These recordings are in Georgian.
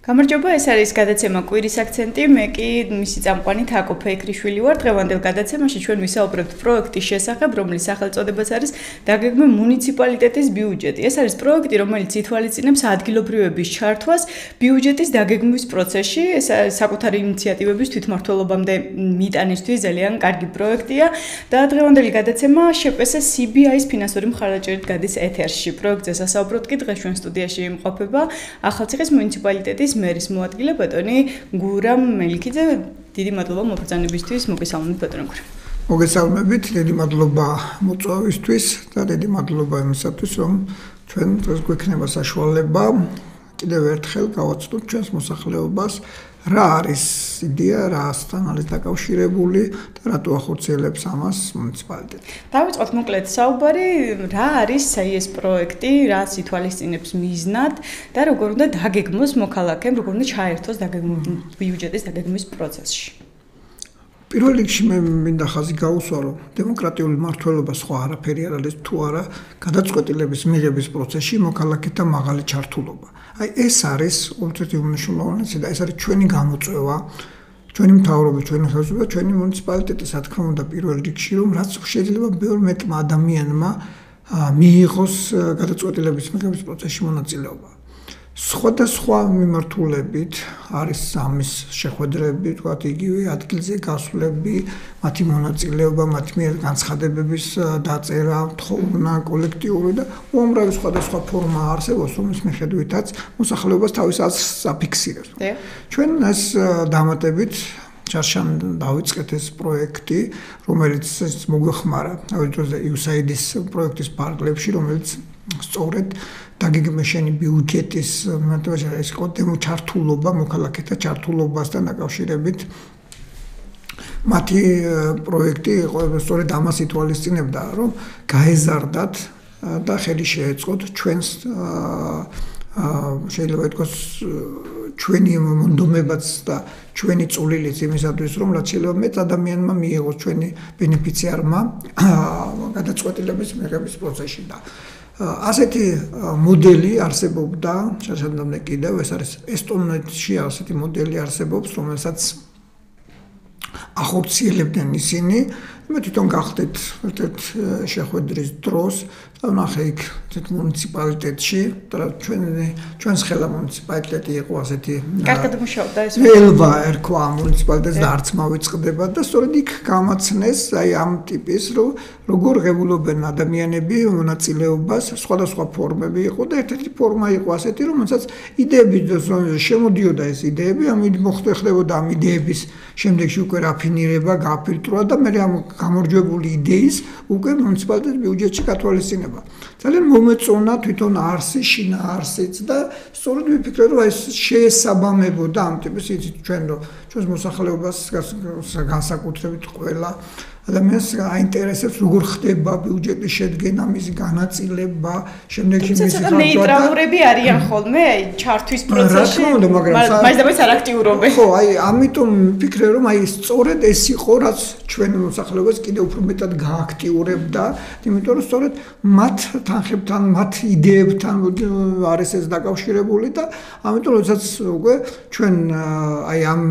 გამარჯობა, ეს არის გადაცემა კვირის აქცენტი. მე კი მისი წამყვანი თაკო ფეიქრიშვილი ვარ. დღევანდელ გადაცემაში ჩვენ ვისაუბრებთ პროექტის შესახებ, რომლის სახელწოდებაც არის დაგეგმე მუნიციპალიტეტის ბიუჯეტი. ეს არის პროექტი, რომელიც ითვალისწინებს ადგილობრივების ჩართვას ბიუჯეტის დაგეგმვის პროცესში. ეს საკუთარი ინიციატივების თვითმმართველობამდე მიტანისთვის ძალიან კარგი პროექტია და დღევანდელი გადაცემა შეკვესა CBI-ის ფინანსური მხარდაჭერით გადის ეთერში. პროექტზე სასაუბროთ კი დღეს ჩვენ სტუდიაში იმყოფება ახალციხის მუნიციპალიტეტის მერის მოადგილე ბატონი გურამ მელიქიძე. დიდი მადლობა მობრძანებისთვის, მოგესალმებით ბატონო გურამ. მოგესალმებით, დიდი მადლობა მოწვევისთვის და დიდი მადლობა იმისათვის, რომ ჩვენ დღეს გვექნება საშუალება კიდევ ერთხელ გავაცნოთ ჩვენს მოსახლეობას, რა არის იდეა, რასთან არის დაკავშირებული და რატო ახორციელებს ამას მუნიციპალიტეტი. დავიწყოთ მოკლედ საუბარი, რა არის ეს პროექტი, რას ითვალისწინებს მიზნად და როგორ უნდა დაგეგმოს მოქალაქემ, როგორ უნდა ჩაერთოს ბიუჯეტის დაგეგმვის პროცესში. პირველ რიგში მე მინდა ხაზი გაუსვა, რომ დემოკრატიული მმართველობა სხვა არაფერი არ არის თუ არა გადაწყვეტილების მიღების პროცესში მოქალაქეთა მაღალი ჩართულობა. აი ეს არის ერთ-ერთი უმნიშვნელოვანესი და ეს არის ჩვენი გამოწვევა, ჩვენი მთავრობა, ჩვენი ხელისუფლება, ჩვენი მუნიციპალიტეტი, რა თქმა უნდა, პირველ რიგში, რომ რაც შეიძლება ბევრ მეტმა ადამიანმა მიიღოს გადაწყვეტილების მიღების პროცესში მონაწილეობა. სხვადასხვა მიმართულებით არის ამის შეხვედრები, თქვათ იგივე ადგილზე გასვლები, მათი მონაწილეობა, მათი მიერ განცხადებების დაწერა, თხოვნა კოლექტიური და უამრავი სხვადასხვა ფორმა არსებობს, რომლის მიხედვითაც მოსახლეობას თავის აზრს აფიქსირებს. ჩვენ ეს დამატებით ჩარშან დავიწყეთ ეს პროექტი, რომელიც მოგვეხმარა თავის დროზე USAID-ის პროექტის პარკლებში, რომელიც სწორედ დაგეგმეშენი ბიუჯეტის მომენტში ეს კოდემო ჩართულობა, მოქალაქეთა ჩართულობასთან დაკავშირებით მათი პროექტი იყო სწორედ ამას ითვალისწინებდა, რომ გაეზარდათ და ხელი შეეწყოთ ჩვენს შეიძლება ითქვას ჩვენი მონდომებაც და ჩვენი წვლილიც იმისათვის, რომ რაც შეიძლება მეც ადამიანმა მიიღოს ჩვენი ბენეფიციარმა გადაწყვეტილების მიღების პროცესში და ასეთი მოდელი არსებობდა, შესაძლოა კიდევ ეს არის ესტონეთში ასეთი მოდელი არსებობს, რომელსაც ახორციელებდნენ ისინი. მე თვითონ გახდით ერთ შეხვედრის დროს და ვნახე იქ მუნიციპალიტეტში, და ჩვენს ხელა მუნიციპალიტეტი იყო ასეთი კარგად მუშაობდა ეს. ელვა ერქვა მუნიციპალიტეტს და არც მავიწყდება და სწორედ იქ გამაცნეს აი ამ ტიპის, რომ როგორ ღებულობენ ადამიანები მონაწილეობას, სხვადასხვა ფორმები იყო და ერთ-ერთი ფორმა იყო ასეთი, რომელსაც იდეები შემოდიოდა ეს იდეები, ამ მოხდებოდა ამ იდეების შემდეგში უკვე რაფინირება, გაფილტრვა და მე ამ გამარჯვებული იდეის უკვე მუნიციპალიტეტის ბიუჯეტში გათვალისწინება. ძალიან მომეწონა თვითონ არსი, შინაარსიც და სწორედ ვიფიქრე, რომ ეს შეესაბამებოდა ამ ტიპის იცით ჩვენ რომ ჩვენს მოსახლეობას განსაკუთრებით ყველა ადამიანს აინტერესებს როგორ ხდება ბიუჯეტის შედგენა, მისი განაწილება, შემდეგში მისი ხარჯვა და ნეიტრალურები არიან ხოლმე ჩართვის პროცესში. მაინც არ აქტიურობენ. ხო, აი ამიტომ ვფიქრე, რომ აი სწორედ ეს იყო, რაც ჩვენ მოსახლეობას კიდევ უფრო მეტად გააქტიურებდა, იმიტომ რომ სწორედ მათ თანხებთან, მათ იდეებთან არის ეს დაკავშირებული და ამიტომ როდესაც უკვე ჩვენ აი ამ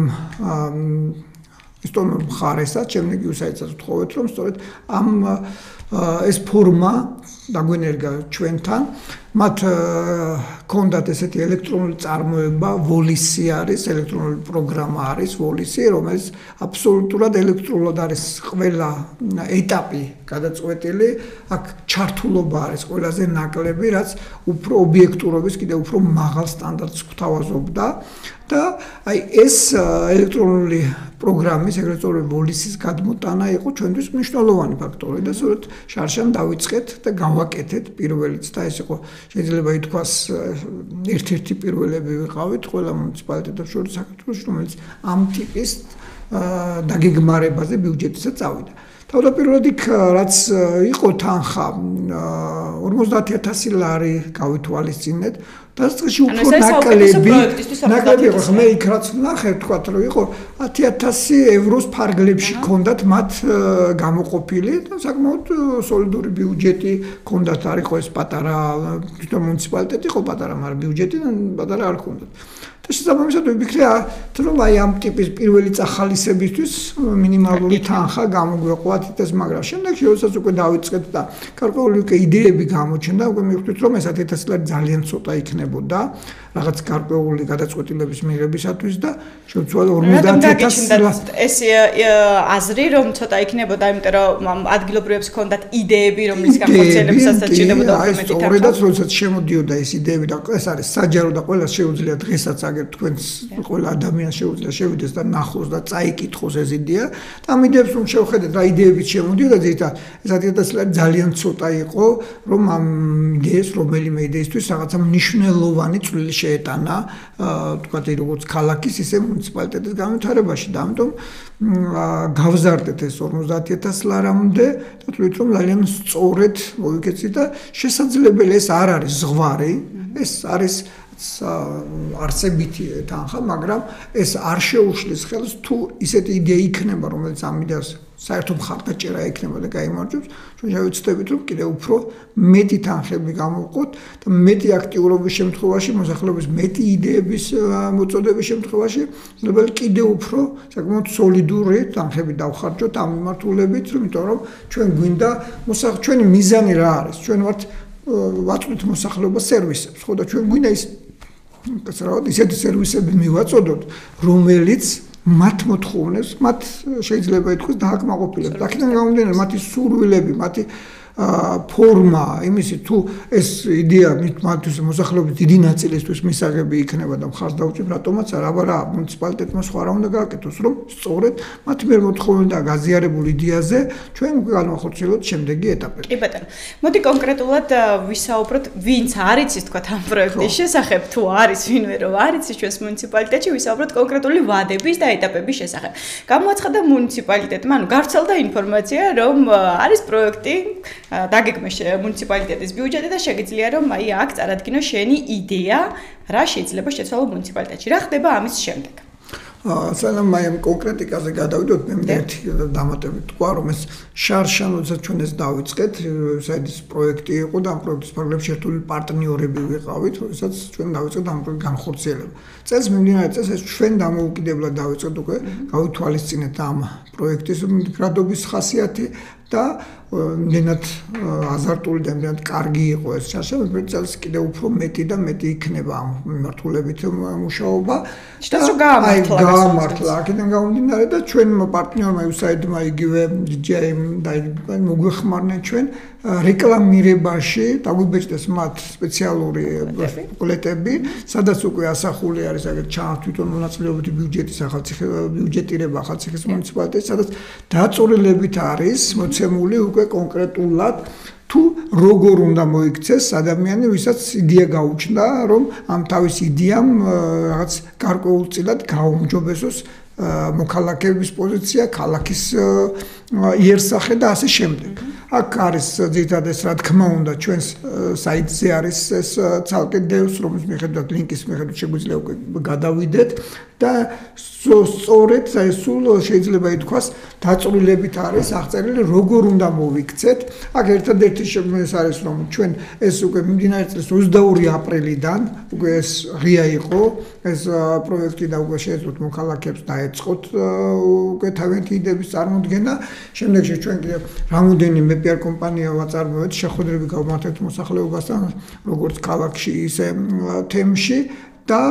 ესტონურ მხარესაც, შემდეგ USAID-საც ვთხოვეთ, რომ სწორედ ამ ეს ფორმა დაგვენერგა ჩვენთან, მათ ჰქონდათ ესეთი ელექტრონული წარმოება, ვოლისი არის, ელექტრონული პროგრამა არის, ვოლისი, რომელიც აბსოლუტურად ელექტრონულად არის ყველა ეტაპი გადაწყვეტილი, აქ ჩართულობა არის ყველაზე ნაკლები, რაც უფრო ობიექტურობის კიდევ უფრო მაღალ სტანდარტს გვთავაზობდა და აი ეს ელექტრონული პროგრამის, ეგრეთ წოდებული ვოლისის გადმოტანა იყო ჩვენთვის მნიშვნელოვანი ფაქტორი და სწორედ შარშან დავიწყეთ და გავაკეთეთ პირველიც და ეს იყო შეიძლება ითქვას ერთ-ერთი პირველები ვიყავით ყველა მუნიციპალიტეტებს შორის საქართველოში, რომელიც ამ ტიპის დაგეგმარებაზე ბიუჯეტისაც წავიდა. თავდაპირველად იქ რაც იყო თანხა 50,000 ლარი გავითვალისწინეთ დასწრებში უფრო ნაკლები იყო მე იქ რაც ვნახე თქვათ რომ იყო 10,000 ევროს ფარგლებში ქონდათ მათ გამოყოფილი და საკმაოდ სოლიდური ბიუჯეტი ქონდათ არ იყო ეს პატარა თვითონ მუნიციპალიტეტი იყო პატარა მაგრამ ბიუჯეტი პატარა არ ქონდათ და შესაბამისად ვიფიქრე, რომ აი ამ ტიპის პირველი წახალისებისთვის მინიმალური თანხა გამოგვეყვათ ეს, მაგრამ შემდეგში როდესაც უკვე დავიწყეთ და გარკვეული უკვე იდეები გამოჩნდა, უკვე მივხვდით, რომ ეს 1000 ლარი ძალიან ცოტა იქნებოდა რაღაც გარკვეული გადაწყვეტილების მიღებისათვის და შევცვალე 50000 ეს აზრი რომ ცოტა იქნებოდა, იმიტომ რომ ადგილობრივებს ჰქონდათ იდეები, რომლის განხორციელებასაც ჭირდებოდა უფრო მეტი თანხა. სწორედაც როდესაც შემოდიოდა ეს იდეები და ეს არის საჯარო და ყველას შეუძლია დღესაც აგერ თქვენს ყველა ადამიანს შეუძლია შევიდეს და ნახოს და წაიკითხოს ეს იდეა და ამ იდეებს რომ შევხედეთ რა იდეებიც შემოდიოდა ზედა ეს 1000 ლარი ძალიან ცოტა იყო რომ ამ იდეას რომელიმე იდეისთვის რაღაცა მნიშვნელოვანი წვლილი შეეტანა თქვათ როგორც ქალაქის ისე მუნიციპალიტეტის განვითარებაში და ამიტომ გავზარდეთ ეს 50000 ლარამდე და თვლით რომ ძალიან სწორედ მოვიქეცით და შესაძლებელი ეს არ არის ზღვარი ეს არის არსებითი თანხა მაგრამ ეს არ შეუშლის ხელს თუ ისეთი იდეა იქნება რომელიც ამ იდეას საერთო მხარდაჭერა ექნება და გაიმარჯვებს ჩვენ შევეცდებით რომ კიდევ უფრო მეტი თანხები გამოვყოთ და მეტი აქტიურობის შემთხვევაში მოსახლეობის მეტი იდეების მოწოდების შემთხვევაში შეიძლება კიდევ უფრო საკმაოდ სოლიდური თანხები დავხარჯოთ ამ მიმართულებით იმიტომ რომ ჩვენ გვინდა ჩვენი მიზანი რა არის ჩვენ ვართ ვაწვდით მოსახლეობას სერვისებს ხო და ჩვენ გვინდა ისეთი სერვისები მივაწოდოთ რომელიც მათ მოთხოვნებს მათ შეიძლება ითქვას დააკმაყოფილებს აქედან გამომდინარე მათი სურვილები მათი ფორმა იმისი თუ ეს იდეა მათთვის მოსახლეობის დიდი ნაწილისთვის მისაღები იქნება და მხარს დაუჭირ რატომაც არა მუნიციპალიტეტმა სხვა რა უნდა გააკეთოს რომ სწორედ მათ მიერ მოთხოვენ და გაზიარებულ იდეაზე ჩვენ განვახორციელოთ შემდეგი ეტაპები. კი ბატონო. მოდი კონკრეტულად ვისაუბროთ ვინც არ იცის თქვა ამ პროექტის შესახებ თუ არის ვინმე რომ არ იცის ჩვენს მუნიციპალიტეტში ვისაუბროთ კონკრეტული ვადების და ეტაპების შესახებ. გამოაცხადა მუნიციპალიტეტმა, ანუ გავრცელდა ინფორმაცია რომ არის პროექტი დაგეგმეს მუნიციპალიტეტის ბიუჯეტი და შეგიძლია რომ აი აქ წარადგინო შენი იდეა რა შეიძლება შეცვალო მუნიციპალიტეტში. რა ხდება ამის შემდეგ? სანამ აი ამ კონკრეტიკაზე გადავიდოთ მე ერთი დამატებით თქვა რომ ეს შარშანოცა ჩვენ ეს დავიწყეთ საერთის პროექტი იყო და ამ პროექტის ფარგლებში ერთული პარტნიორები ვიყავით როდესაც ჩვენ დავიწყეთ ამ პროექტის განხორციელება. წელს მიმდინარე წელს ეს ჩვენ დამოუკიდებლად დავიწყეთ უკვე გავითვალისწინეთ ამ პროექტის მდგრადობის ხასიათი და ნენად აზარტული და ნენად კარგი იყო ეს შარშა, მე წელს კიდევ უფრო მეტი და მეტი იქნება ამ მიმართულებით მუშაობა და გაამართლა აქედან გამომდინარე და ჩვენმა პარტნიორმა USAID-მა იგივე DJI-მ და მოგვეხმარნენ ჩვენ რეკლამირებაში დაგვიბეჭდეს მათ სპეციალური პლეტები, სადაც უკვე ასახული არის აგერ თვითონ მონაწილეობითი ბიუჯეტის ბიუჯეტირება ახალციხის მუნიციპალიტეტში, სადაც დაწურილებით არის მოცემული უკვე კონკრეტულად თუ როგორ უნდა მოიქცეს ადამიანი, ვისაც იდეა გაუჩნდა, რომ ამ თავის იდეამ რაღაც გარკვეულწილად გაუმჯობესოს მოქალაქეების პოზიცია, ქალაქის იერსახე და ასე შემდეგ. აქ არის ძირითადად ეს რა თქმა უნდა ჩვენს საიტზე არის ეს ცალკე დევს, რომლის მიხედვით ლინკის მიხედვით შეგვიძლია უკვე გადავიდეთ და სწორედ ეს სულ შეიძლება ითქვას დაწვრილებით არის აღწერილი როგორ უნდა მოვიქცეთ. აქ ერთადერთი ეს არის რომ ჩვენ ეს უკვე მიმდინარე წლის 22 აპრილიდან უკვე ეს ღია იყო ეს პროექტი და უკვე შეეძლოთ მოქალაქეებს დაეწყოთ უკვე თავიანთი იდეების წარმოდგენა. შემდეგში ჩვენ კიდევ რამოდენიმე PR კომპანია ვაწარმოეთ შეხვედრები გავმართეთ მოსახლეობასთან როგორც ქალაქში ისე თემში და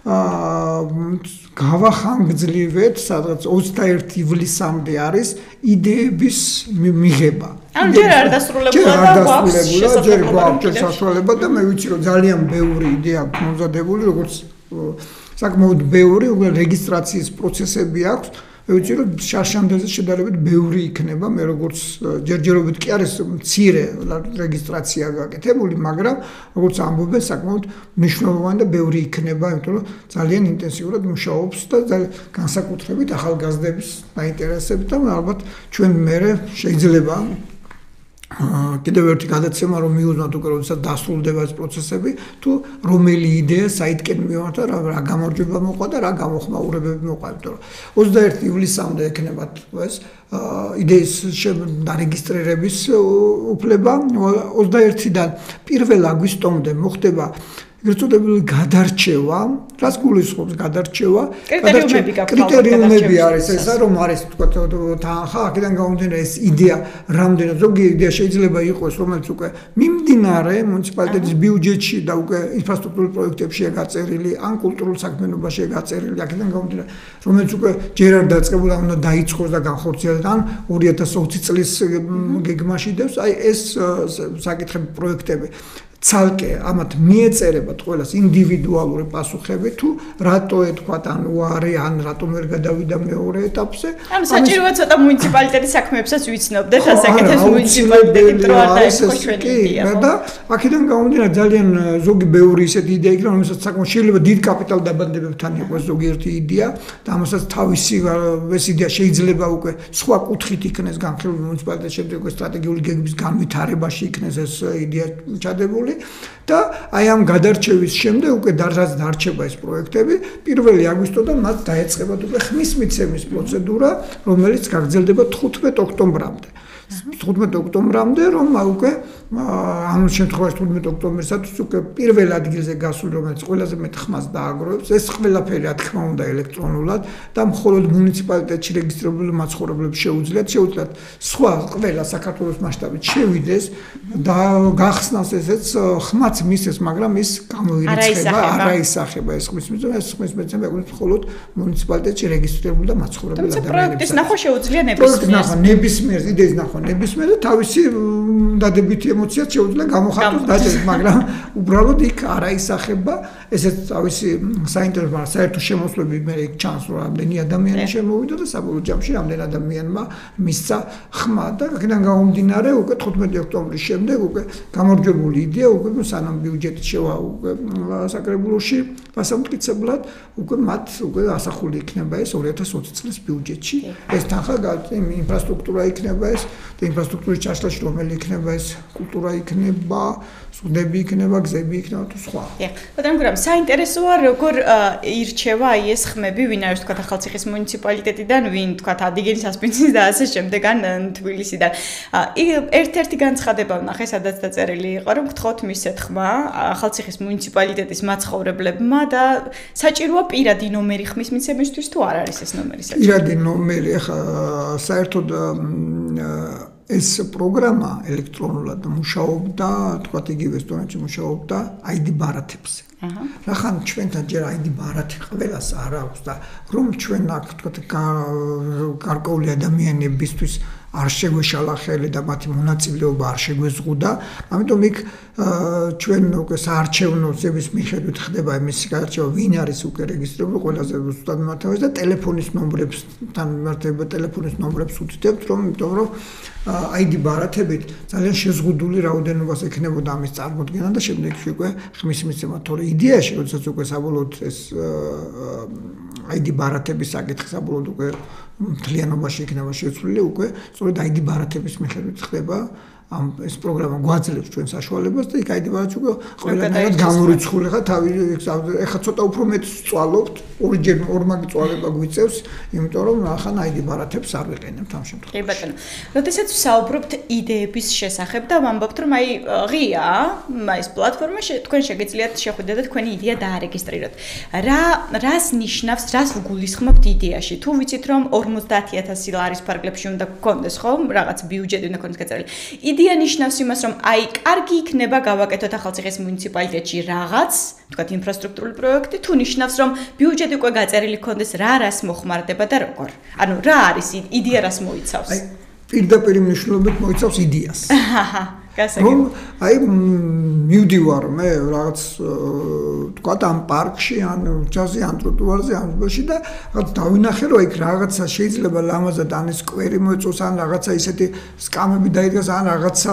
გავახანგრძლივეთ სადღაც 21 ივლისამდე არის იდეების მიღება. ანუ ჯერ არ დასრულებულა და გვაქვს საშუალება და მე ვიცი რომ ძალიან ბევრი იდეა აქვს მომზადებული როგორც საკმაოდ ბევრი რეგისტრაციის პროცესები აქვს. მე ვიცი რომ შარშანდაზე შედარებით ბევრი იქნება მე როგორც ჯერჯერობით კი არის მცირე რეგისტრაცია გაკეთებული მაგრამ როგორც ამბობენ საკმაოდ მნიშვნელოვანი და ბევრი იქნება იმიტომ რომ ძალიან ინტენსიურად მუშაობს და განსაკუთრებით ახალგაზრდების დაინტერესებით და ალბათ ჩვენ მერე შეიძლება კიდევ ერთი გადაცემა რომ მიუძნოთ უკვე როდესაც დასრულდება ეს პროცესები თუ რომელი იდეა საიტკენ მივართა რა გამარჯვება მოყვა და რა გამოხმაურებები მოყვა იმიტომ რომ 21 ივლისამდე ექნებათ ეს იდეის დარეგისტრირების უფლება 21-დან 1 აგვისტომდე მოხდება ეგრეთ წოდებული გადარჩევა, რაც გულისხმობს გადარჩევა, კრიტერიუმები კრიტერიუმები არის ესა, რომ არის თქვა თანხა, აქედან გამომდინარე ეს იდეა, რამდენად ზოგი იდეა შეიძლება იყოს, რომელიც უკვე მიმდინარე მუნიციპალიტეტის ბიუჯეტში და უკვე ინფრასტრუქტურულ პროექტებშია გაწერილი, ან კულტურულ საქმიანობაშია გაწერილი, აქედან გამომდინარე, რომელიც უკვე ჯერ არ დაწყებულა, უნდა დაიწყოს და განხორციელდეს, ან 2020 წლის გეგმაში დევს, აი ეს საკითხები, პროექტები ცალკე ამათ მიეწერებათ ყველას ინდივიდუალური პასუხები თუ რატო ეთქვათ ან უარი ან რატომ ვერ გადავიდა მეორე ეტაპზე ანუ საჭიროა ცოტა მუნიციპალიტეტის საქმეებსაც ვიცნობდეთ ასაკეთებს მუნიციპალიტეტი რო არ დაეწყო ჩვენი იდეა და აქედან გამომდინარე ძალიან ზოგი ბევრი ისეთი იდეა იქნება რომელსაც საკმაოდ შეიძლება დიდ კაპიტალ დაბანდებებთან იყოს ზოგიერთი იდეა და ამასაც თავისი ეს იდეა შეიძლება უკვე სხვა კუთხით იქნეს განხილული მუნიციპალიტეტის შემდეგ უკვე სტრატეგიული გეგმის განვითარებაში იქნეს ეს იდეა ჩადებული და აი ამ გადარჩევის შემდეგ უკვე დარჩება დარჩება ეს პროექტები 1 აგვისტოდან მათ დაეწყებათ უკვე ხმის მიცემის პროცედურა რომელიც გაგრძელდება 15 ოქტომბრამდე 15 ოქტომბრამდე რომ უკვე ამ შემთხვევაში 15 ოქტომბერსაც უკვე პირველ ადგილზე გასული რომელიც ყველაზე მეტ ხმას დააგროვებს ეს ყველაფერი რა თქმა უნდა ელექტრონულად და მხოლოდ მუნიციპალიტეტში რეგისტრირებული მაცხოვრებლებს შეუძლიათ სხვა ყველა საქართველოს მასშტაბით შევიდეს და გახსნას ესეც ხმაც მისცეს მაგრამ ის გამოირიცხება არაისახება ეს ხმის მიცემა ეს ხმის მიცემა მხოლოდ მუნიციპალიტეტში რეგისტრირებული და მაცხოვრებელი ადამიანებს პროექტის ნახვა შეუძლია ნებისმიერ იდეის ნახვა ნებისმიერ და თავისი დადებითი ემოციაც შეუძლია გამოხატოს დაჭერით, მაგრამ უბრალოდ იქ არაისახება, ესეც თავისი საინტერესო, მაგრამ საერთო შემოსვლები მე იქ ჩანს, რომ რამდენი ადამიანი შემოვიდა და საბოლოო ჯამში რამდენი ადამიანმა მისცა ხმა და აქედან გამომდინარე უკვე 15 ოქტომბრის შემდეგ უკვე გამარჯვებული იდეა უკვე სანამ ბიუჯეტი შევა უკვე საკრებულოში დასამტკიცებლად უკვე მათ უკვე ასახული იქნება ეს 2020 წლის ბიუჯეტში ეს თანხა ინფრასტრუქტურა იქნება ეს და ინფრასტრუქტურის ჩაშლაში რომელი იქნება ეს კულტურა იქნება, სუნდები იქნება, გზები იქნება თუ სხვა. ბატონო გურამ, საინტერესოა როგორ ირჩევა აი ეს ხმები, ვინ არის თქვა ახალციხის მუნიციპალიტეტიდან, ვინ თქვა ადიგენის ასპინძის და ასე შემდეგ ან თბილისიდან. ერთ-ერთი განცხადება ვნახე, სადაც დაწერილი იყო, რომ გთხოვთ მისცეთ ხმა ახალციხის მუნიციპალიტეტის მაცხოვრებლებმა და საჭიროა პირადი ნომერი ხმის მიცემისთვის თუ არ არის ეს ნომერი საჭირო? პირადი ნომერი, ახლა საერთოდ ეს პროგრამა ელექტრონულად მუშაობდა, თქვათ იგივე სტონეთში მუშაობდა ID ბარათებზე. რახან ჩვენთან ჯერ ID ბარათი ყველას არ აქვს და რომ ჩვენ აქ თქვათ გარკვეული ადამიანებისთვის არ შეგვეშალა ხელი და მათი მონაწილეობა არ შეგვეზღუდა, ამიტომ იქ ჩვენ უკვე საარჩევნო ძების მიხედვით ხდება იმის გადარჩევა, ვინ არის უკვე რეგისტრირებული, ყველაზე ზუსტად მიმართავს და ტელეფონის ნომრებთან მიმართება ტელეფონის ნომრებს უთითებთ, იმიტომ რომ ID ბარათებით ძალიან შეზღუდული რაოდენობას ექნებოდა ამის წარმოქმნა და შემდეგში უკვე ხმის მიცემა, თორე იდეაში, როდესაც უკვე საბოლოოდ ეს ID ბარათების საკითხი საბოლოოდ უკვე მთლიანობაში იქნება შეცვლილი უკვე სწორედ ID ბარათების მიხედვით ხდება ამ ეს პროგრამა გვაძლევს ჩვენ საშუალებას და იქ ID ბარათი უკვე ყველანაირად გამორიცხული ხა თავი ეხლა ცოტა უფრო მეტ სწვალობთ ორჯერ ორმაგი წვალება გვიწევს იმიტომ რომ ახან ID ბარათებს არ ვიყენებთ ამ შემთხვევაში. კი ბატონო. როდესაც ვსაუბრობთ იდეების შესახებ და ვამბობთ რომ აი ღია ეს პლატფორმა თქვენ შეგეძლიათ შეხვიდეთ და თქვენი იდეა დაარეგისტრიროთ. რას ნიშნავს, რას ვგულისხმობთ იდეაში? თუ ვიცით რომ 50000 ლარის ფარგლებში უნდა გქონდეს ხომ რაღაც ბიუჯეტი უნდა გქონდეს გაწერილი. იდეა ნიშნავს იმას რომ აი კარგი იქნება გავაკეთოთ ახალციხის მუნიციპალიტეტში რაღაც, თქვათ ინფრასტრუქტურული პროექტი, თუ ნიშნავს რომ ბიუჯეტი უკვე გაწერილი გქონდეს რას მოხმარდება და როგორ. ანუ რა არის იდეა რას მოიცავს? აი პირდაპირ მნიშვნელობით მოიცავს იდეას. გასაგები. აი მივდივარ მე რაღაც თქვათ ამ პარკში ან ჯაზი ან ტროტუარზე ან ბოში და რაღაც დავინახე რომ იქ რაღაცა შეიძლება ლამაზად ან სკვერი მოეწოს ან რაღაცა ისეთი სკამები დაიდგას ან რაღაცა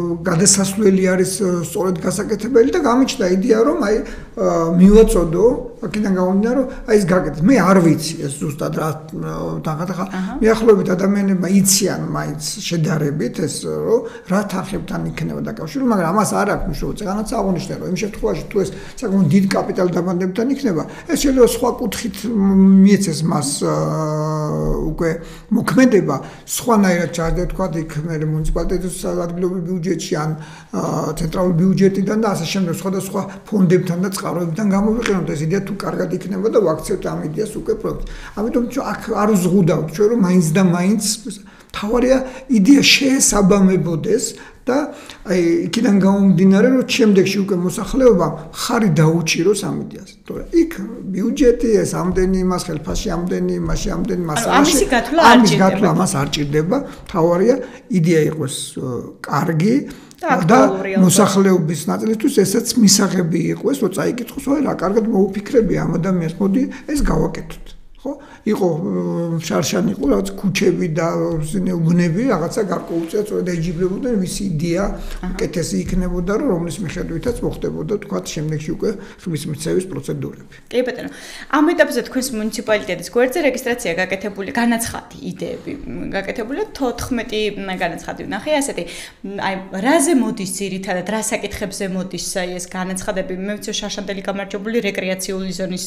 გადასასვლელი არის სწორედ გასაკეთებელი და გამიჩნდა იდეა რომ აი მივაწოდო აქედან გამომდინარე, რომ აი ეს გაკეთეს. მე არ ვიცი ეს ზუსტად რა დაღატახა. მიახლოებით ადამიანებმა იციან მაინც შედარებით ეს რომ რა თანხებთან იქნება დაკავშირებული, მაგრამ ამას არ აქვს მნიშვნელობა. წეგანაც აღნიშნე რომ იმ შემთხვევაში თუ ეს საკმაოდ დიდ კაპიტალ დაბანდებთან იქნება, ეს შეიძლება სხვა კუთხით მიეცეს მას უკვე მოქმედება, სხვანაირად ჩაჯდა თქვა იქ მე მუნიციპალიტეტის ადგილობრივ ბიუჯეტში ან ცენტრალურ ბიუჯეტიდან და ასე შემდეგ სხვადასხვა ფონდებთან და წყაროებიდან გამოვიყენოთ ეს იდეა თუ კარგად იქნება და ვაქცევთ ამ იდეას უკვე პროექტს. ამიტომ აქ არ ვზღუდავთ ჩვენ რომ მაინც და მაინც თავარია იდეა შეესაბამებოდეს და აი იქიდან გამომდინარე რომ შემდეგში უკვე მოსახლეობამ ხარი დაუჭიროს ამ იდეას. თორე იქ ბიუჯეტი ეს ამდენი იმას ხელფასში ამდენი იმაში ამდენი მასალაში ამის გათვლა ამას არ ჭირდება. თავარია იდეა იყოს კარგი და მოსახლეობის ნაწილისთვის ესეც მისაღები იყოს, რომ წაიკითხოს, აი რა კარგად მოუფიქრები ამ ადამიანს, მოდი ეს გავაკეთოთ. ხო? იყო შარშანი იყო რაღაც ქუჩები და უბნები, რაღაცა გარკვეულწილად სწორედ ეჯიბრებოდა, მისი იდეა უკეთესი იქნებოდა, რომლის მიხედვითაც მოხდებოდა თქვა შემდეგში უკვე ხმის მიცევის პროცედურები. კი ბატონო. ამ ეტაპზე თქვენს მუნიციპალიტეტის გვერდზე რეგისტრაცია გაკეთებული, განაცხადი იდეები გაკეთებულია 14 განაცხადი ვნახე, ასეთი აი რაზე მოდის ძირითადად, რა საკითხებზე მოდის აი ეს განაცხადები, მე ვიცი შარშანდელი გამარჯვებული რეკრეაციული ზონის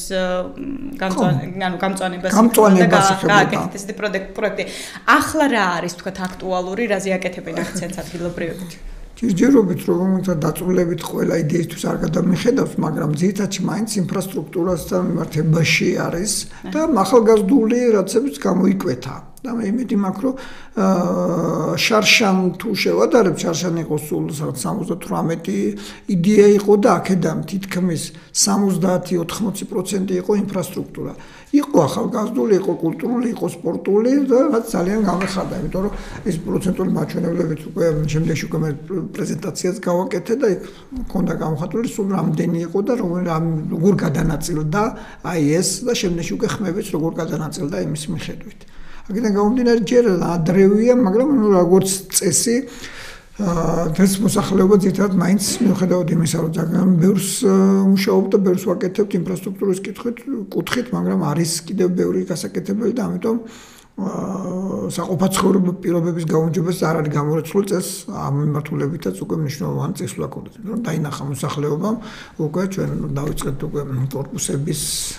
გამწვანებას ეხება ეს პროექტი. ახლა რა არის თქვათ აქტუალური, რაზე აკეთებენ აქცენტს ადგილობრივებით? ჯერჯერობით რომელთა დაწვრილებით ყველა იდეისთვის არ გადამიხედავს, მაგრამ ძირითადად მაინც ინფრასტრუქტურასთან მიმართებაში არის და ახალგაზრდული რაცებიც გამოიკვეთა. და მე იმედი მაქვს რომ შარშან თუ შევადარებ, შარშან იყო სულ 78 იდეა იყო და აქედან თითქმის 70-80% იყო ინფრასტრუქტურა. იყო ახალგაზრდული, იყო კულტურული, იყო სპორტული და რაც ძალიან გამეხარდა, იმიტომ რომ ეს პროცენტული მაჩვენებლებით უკვე შემდეგში უკვე მე პრეზენტაციას გავაკეთე და იქ მქონდა გამოხატული სულ რამდენი იყო და როგორ გადანაწილდა აი ეს და შემდეგში უკვე ხმებიც როგორ გადანაწილდა იმის მიხედვით. აქედან გამომდინარე ჯერ ადრევია, მაგრამ როგორც წესი ეს მოსახლეობა ძირითადად მაინც მიუხედავად იმისა, რომ ძალიან ბევრს მუშაობ და ბევრს ვაკეთებთ ინფრასტრუქტურის კუთხით, მაგრამ არის კიდევ ბევრი გასაკეთებელი და ამიტომ საყოფაცხოვრებო პირობების გაუმჯობესებას არ არის გამორიცხული წეს ამ მიმართულებითაც უკვე მნიშვნელოვანი წესვლა ქონდეს. რომ დაინახა მოსახლეობამ უკვე ჩვენ დავიწყეთ უკვე კორპუსების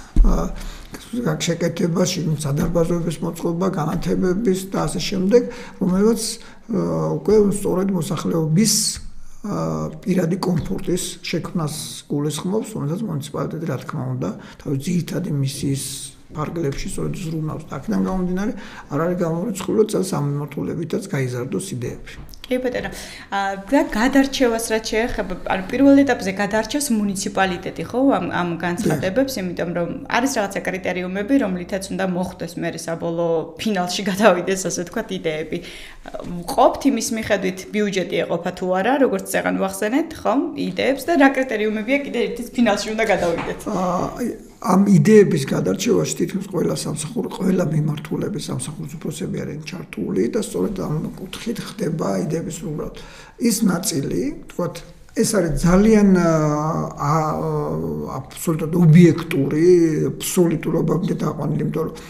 გაკეთება, სადარბაზოების მოწყობა, განათებების და ასე შემდეგ, რომელსაც უკვე სწორედ მოსახლეობის პირადი კომფორტის შექმნას გულისხმობს, რომელსაც მუნიციპალიტეტი რა თქმა უნდა თავის ძირითადი მისიის ფარგლებში სწორედ ზრუნავს. აქედან გამომდინარე არ არის გამორიცხული წელს ამ მიმართულებითაც გაიზარდოს იდეები. კი ბატონო. და გადარჩევას რაც შეეხება, ანუ პირველ ეტაპზე გადარჩევს მუნიციპალიტეტი, ხო, ამ განცხადებებს, იმიტომ რომ არის რაღაცა კრიტერიუმები, რომლითაც უნდა მოხდეს მე საბოლოო ფინალში გადავიდეს, ასე ვთქვათ, იდეები. ყოფთ იმის მიხედვით ბიუჯეტი ეყოფა თუ არა, როგორც წეგან ვახსენეთ, ხო, იდეებს და რა კრიტერიუმებია კიდე ერთის ფინალში უნდა გადავიდეთ. ამ იდეების გადარჩევაში თითქმის ყველა სამსახური, ყველა მიმართულების სამსახურის უფროსები არიან ჩართული და სწორედ ამ კუთხით ხდება იდეების უბრალოდ ის ნაწილი, თქვათ, ეს არის ძალიან აბსოლუტურად ობიექტური, აბსოლუტურობამდე დაყვანილი, იმიტომ რომ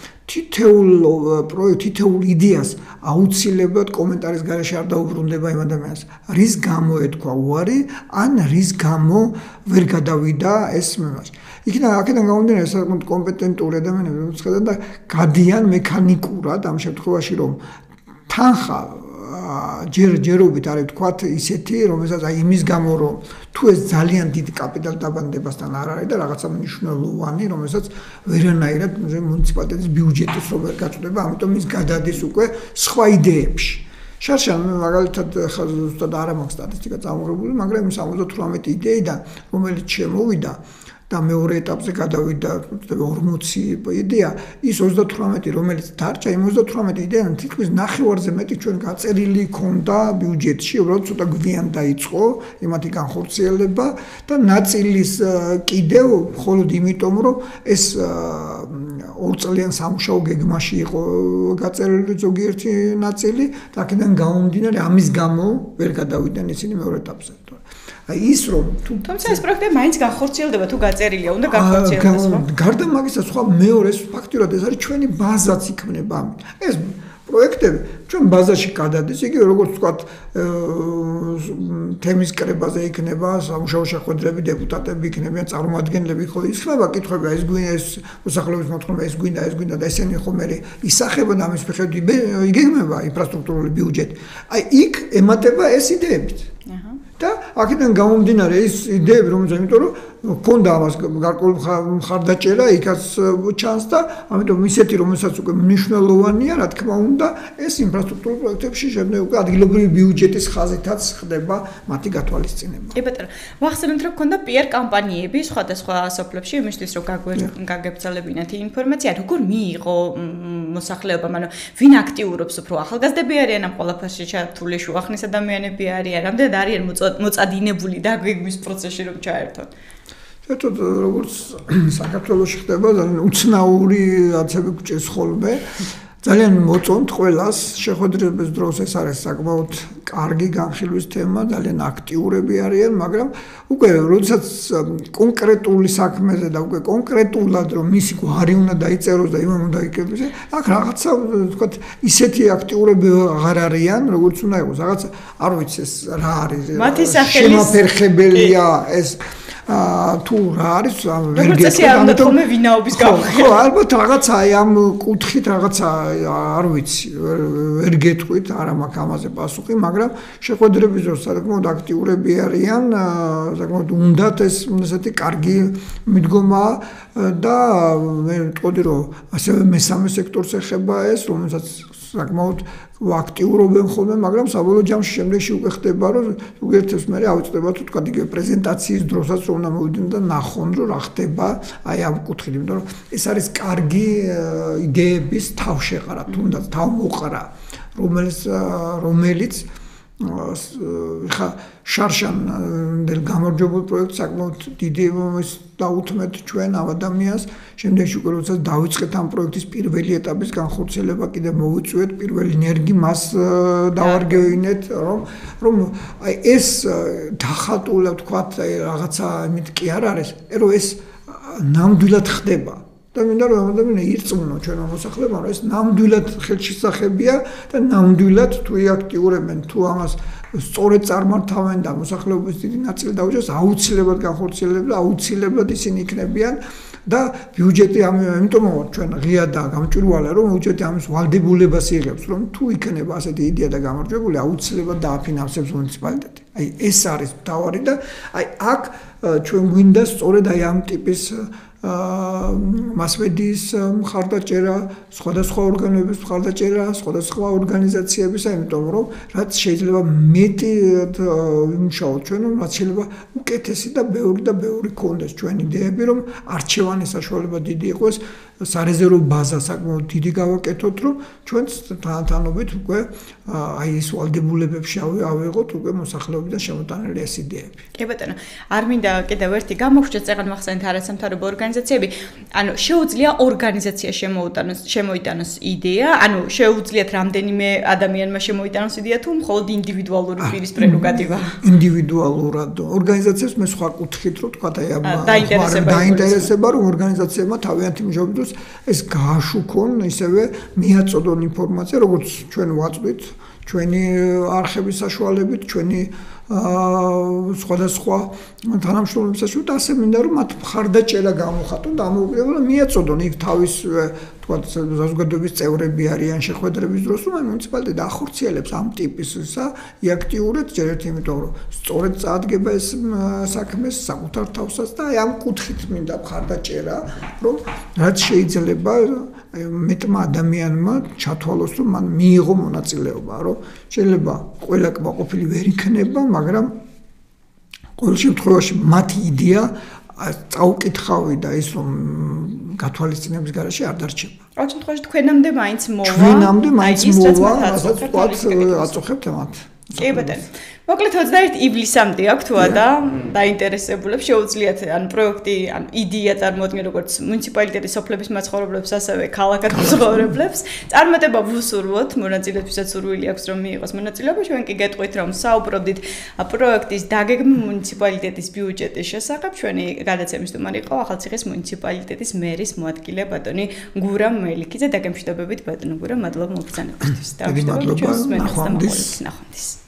თითოეულ იდეას აუცილებლად კომენტარის გარეშე არ დაუბრუნდება იმ ადამიანს. რის გამო ეთქვა უარი, ან რის გამო ვერ გადავიდა ეს მემას. აქედან გამომდინარე საკმაოდ კომპეტენტური ადამიანები უცხადან და გადიან მექანიკურად ამ შემთხვევაში რომ თანხა ჯერჯერობით არის თქვათ ისეთი, რომელსაც აი იმის გამო რომ თუ ეს ძალიან დიდი კაპიტალ დაბანდებასთან არ არის და რაღაცა მნიშვნელოვანი, რომელსაც ვერანაირად მუნიციპალიტეტის ბიუჯეტის რო ვერ გაწდება, ამიტომ ის გადადის უკვე სხვა იდეებში. შარშან მაგალითად ზუსტად არ მაქვს სტატისტიკა წამოღებული, მაგრამ 78 იდეიდან რომელიც შემოვიდა და მეორე ეტაპზე გადავიდა 40 იდეა, ის 38 რომელიც დარჩა, იმ 38 იდეიდან თითქმის ნახევარზე მეტი ჩვენ გაწერილი ქონდა ბიუჯეტში, უბრალოდ ცოტა გვიან დაიწყო იმათი განხორციელება და ნაწილის კიდევ მხოლოდ იმიტომ, რომ ეს ორწლიან სამუშაო გეგმაში იყო გაწერილი ზოგიერთი ნაწილი და აქედან გამომდინარე ამის გამო ვერ გადავიდნენ ისინი მეორე ეტაპზე. აი ის რომ თუმცა ეს პროექტები მაინც განხორციელდება თუ გაწერილია, უნდა განხორციელდეს, ხო? გარდა მაგისა სხვა მეორეს ფაქტურად ეს არის ჩვენი ბაზაც იქნება ამით. ეს პროექტები ჩვენ ბაზაში გადადის, იგი როგორც ვთქვათ, თემის კრებაზე იქნება, სამუშაო შეხვედრები, დეპუტატები იქნებიან, წარმოადგენლები, ხო, იქნება კითხვები, ეს გვინდა, ეს მოსახლეობის მოთხოვნა, ეს გვინდა და ესენი ხომ ისახება და ამის მიხედვით იგეგმება ინფრასტრუქტურული ბიუჯეტი. აი, იქ ემატება ეს იდეებიც. და აქედან გამომდინარე ის იდეები, რომელიც იმიტომ რომ ქონდა ამას გარკვეული მხარდაჭერა, იქაც ჩანს და ამიტომ ისეთი რომელსაც უკვე მნიშვნელოვანია, რა თქმა უნდა, ეს ინფრასტრუქტურულ პროექტებში შემდეგ უკვე ადგილობრივი ბიუჯეტის ხაზითაც ხდება მათი გათვალისწინება. კი ბატონო, ვახსენებთ რომ ქონდა PR კამპანიები სხვადასხვა სოფლებში იმისთვის რომ გაგებრძალებინათ ინფორმაცია, როგორ მიიღო მოსახლეობამ, ანუ ვინ აქტიურობს უფრო ახალგაზრდები არიან ამ ყველაფერში ჩართული, შუახნის ადამიანები არიან, რამდენად არიან მოწადინებული დაგეგმვის პროცესში რომ ჩაერთონ. საერთოდ როგორც საქართველოში ხდება ძალიან უცნაური აცები გვჭირს ხოლმე ძალიან მოწონთ ყველას შეხვედრების დროს ეს არის საკმაოდ კარგი განხილვის თემა ძალიან აქტიურები არიან მაგრამ უკვე როდესაც კონკრეტული საქმეზე და უკვე კონკრეტულად რომ მისი გვარი უნდა დაიწეროს და იმან უნდა იკეთოს აქ რაღაცა ვთქვათ ისეთი აქტიურები აღარ არიან როგორც უნდა იყოს რაღაცა არ ვიცი ეს რა არის შემაფერხებელია ეს თუ რა არის ვერ გეტყვი ვინაობის გამო ხო ალბათ რაღაცა აი ამ კუთხით რაღაცა არ ვიცი ვერ გეტყვით არა მაქვს ამაზე პასუხი მაგრამ შეხვედრების დროს საკმაოდ აქტიურები არიან საკმაოდ უნდათ ეს ესეთი კარგი მიდგომა და მე ვიტყოდი რომ ასევე მესამე სექტორს ეხება ეს რომელსაც საკმაოდ აქტიურობენ ხოლმე, მაგრამ საბოლოო ჯამში შემდეგში უკვე ხდება, რომ უერთებს მე ავიწყდება თუ თქვა იგივე პრეზენტაციის დროსაც რომ უნდა მოვიდნენ და ნახონ, რომ რა ხდება აი ამ კუთხით, იმიტომ რომ ეს არის კარგი იდეების თავშეყარა, თუნდაც თავმოყრა, რომელიც ხა შარშანდელ გამარჯვებულ პროექტს საკმაოდ დიდი დაუთმეთ ჩვენ ამ ადამიანს შემდეგში უკვე როდესაც დავიწყეთ ამ პროექტის პირველი ეტაპის განხორციელება კიდე მოვიწვიეთ პირველი ენერგი მას დავარგევინეთ რომ აი ეს დახატულა თქვათ რაღაცა იმით კი არ არის რომ ეს ნამდვილად ხდება და მინდა რომ ადამიანი ირწმუნო ჩვენ მოსახლეობამ რომ ეს ნამდვილად ხელშესახებია და ნამდვილად თუ აქტიურებენ თუ ამას სწორედ წარმართავენ და მოსახლეობის დიდი ნაწილი დაუჭერს აუცილებლად განხორციელებს და აუცილებლად ისინი იქნებიან და ბიუჯეტი ამიტომ ჩვენ ღია და გამჭვირვალე რომ ბიუჯეტი ამის ვალდებულებას იღებს რომ თუ იქნება ასეთი იდეა და გამარჯვებული აუცილებლად დააფინანსებს მუნიციპალიტეტი აი ეს არის მთავარი და აი აქ ჩვენ გვინდა სწორედ აი ამ ტიპის მასმედიის მხარდაჭერა, სხვადასხვა ორგანოების მხარდაჭერა, სხვადასხვა ორგანიზაციების, ამიტომ რომ რაც შეიძლება მეტი იმუშაოთ ჩვენ, რაც შეიძლება უკეთესი და ბევრი კონდეს ჩვენ იდეები, რომ არჩევანის საშუალება დიდი იყოს, სარეზერვო ბაზა საკმაოდ დიდი გავაკეთოთ, რომ ჩვენ თანათანობით უკვე აი ეს ვალდებულებებში ავიღოთ უკვე მოსახლეობიდან შემოტანილი ეს იდეები. კი ბატონო, არ მინდა კიდევ ერთი გამოგვჭირს წეგან მახსენეთ არასამთავრობო ორგანიზაციები, ანუ შეუძლია ორგანიზაცია შემოიტანოს იდეა, ანუ შეუძლიათ რამდენიმე ადამიანმა შემოიტანოს იდეა თუ მხოლოდ ინდივიდუალური პირის პრეროგატივა. ინდივიდუალურად ორგანიზაციებს მე სხვა კუთხით რომ თქვა აი დაინტერესება რომ ორგანიზაციებმა თავიანთი მუშაობის დროს ეს გააშუქონ ისევე მიაწოდონ ინფორმაცია როგორც ჩვენ ვაწვით ჩვენი არხების საშუალებით ჩვენი სხვადასხვა თანამშრომლების საშუალებით ასე მინდა რომ მათ მხარდაჭერა გამოხატონ და ამოუგებელად მიაწოდონ იქ თავის თქვა საზოგადოების წევრები არიან შეხვედრების დროს რომ მუნიციპალიტეტი ახორციელებს ამ ტიპის აქტიურად ჯერ ერთი იმიტომ რომ სწორედ წაადგება ეს საქმეს საკუთარ თავსაც და აი ამ კუთხით მინდა მხარდაჭერა რომ რაც შეიძლება მეტმა ადამიანმა ჩათვალოს რომ მან მიიღო მონაწილეობა რომ შეიძლება ყველა კმაყოფილი ვერ იქნება მაგრამ ყოველ შემთხვევაში მათი იდეა წაუკითხავი და ის რომ გათვალისწინების გარშე არ დარჩება. ყოველ შემთხვევაში თქვენამდე მაინც მოვა. თქვენამდე მაინც მოვა, რასაც ვთქვათ, აწუხებთ მათ. კი ბატონო. მოკლედ 21 ივლისამდე აქვს თუ არა დაინტერესებულებს შეუძლიათ ან პროექტი ან იდეა წარმოადგენ როგორც მუნიციპალიტეტის სოფლების მაცხოვრებლებს ასევე ქალაქად მცხოვრებლებს წარმატება ვუსურვოთ მონაწილეებსაც სურვილი აქვს რომ მიიღოს მონაწილეობა ჩვენ კი გეტყვით რომ საუბრობდით პროექტის დაგეგმვის მუნიციპალიტეტის ბიუჯეტის შესახებ ჩვენი გადაცემის სტუმარი იყო ახალციხის მუნიციპალიტეტის მერის მოადგილე ბატონი გურამ მელიქიძე და გემშვიდობებით ბატონო გურამ მადლობა მოგბრძანებისთვის და მადლობა ნახვამდის